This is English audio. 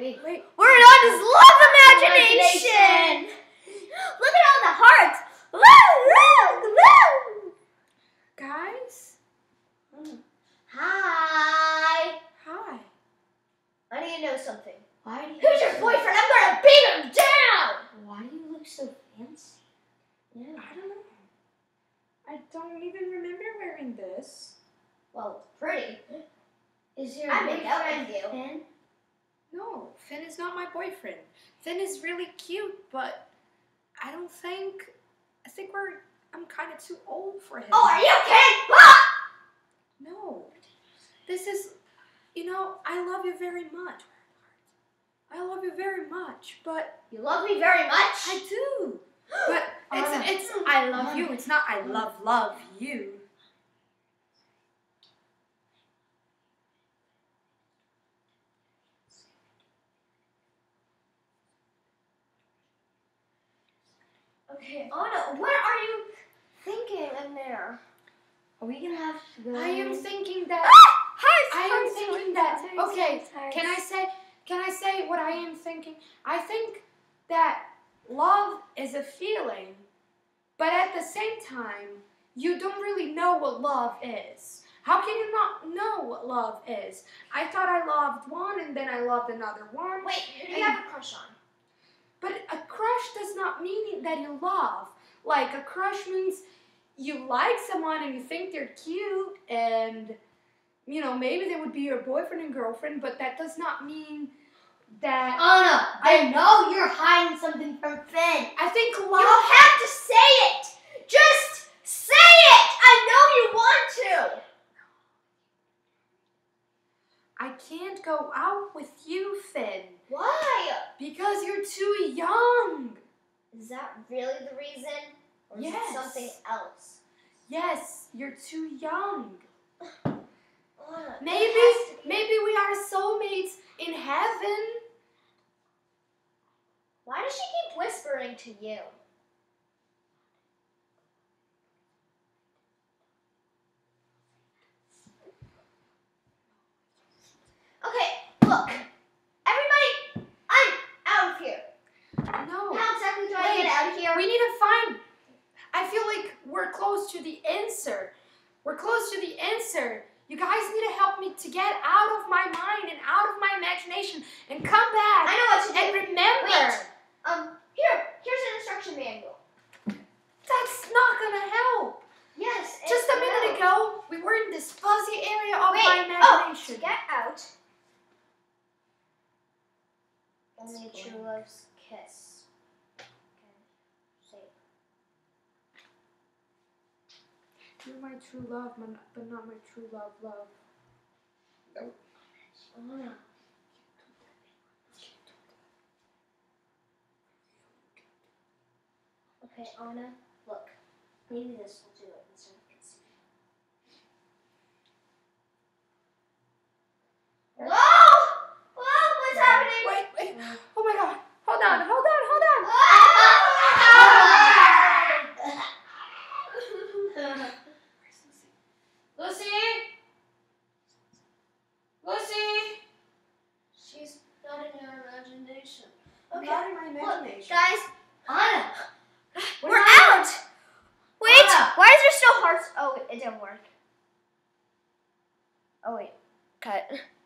Wait. We're on his love imagination! Look at all the hearts! Guys? Hi! Hi. I need to know something. Why do you Who's your boyfriend? I'm gonna beat him down! Why do you look so fancy? Yeah. I don't know. I don't even remember wearing this. Well, it's pretty. Is your I made out boyfriend with you. Finn? No, Finn is not my boyfriend. Finn is really cute, but I think I'm kind of too old for him. Oh, are you kidding? Ah! No. This is, I love you very much. I love you very much, but You love me very much? I do. But it's I love you. It's not I love you. Okay, Anna, what are you thinking in there? Are we gonna have to go? I am thinking that. Okay, can I say what I am thinking? I think that love is a feeling, but at the same time, you don't really know what love is. How can you not know what love is? I thought I loved one and then I loved another one. Wait, who do you have a crush on? But a crush does not mean that you love. Like, a crush means you like someone and you think they're cute and, maybe they would be your boyfriend and girlfriend, but that does not mean that... Anna, I know you're hiding something from Finn. I think love... You don't have to say it. Just say it. I know you want to. I can't go out with you, Finn. Why? Because you're too young. Is that really the reason? Or is Yes. it something else? Yes, you're too young. Anna, Maybe we are soulmates in heaven. why does she keep whispering to you? Okay, look. Everybody, I'm out of here. No. How exactly do I get out of here? We need to find... I feel like we're close to the answer. We're close to the answer. You guys need to help me to get out of my mind and out of my imagination and come back. I know what to do. And remember. Wait. Here's an instruction manual. That's not gonna help. Yes. Just a minute ago, we were in this fuzzy area of Wait. my imagination. To get out. Only true love's kiss. Okay. Say it. You're my true love, but not my true love. Nope. Anna. Okay, Anna, look. Maybe this will do it instead of kissing. Whoa! Whoa, what's happening? Wait. Oh my God. Hold on. Lucy! She's not in your imagination. Okay. Not in my imagination. Look, guys, Anna, We're we're out. Wait, Anna. Why is there still hearts? Oh, it didn't work. Oh, wait. Cut.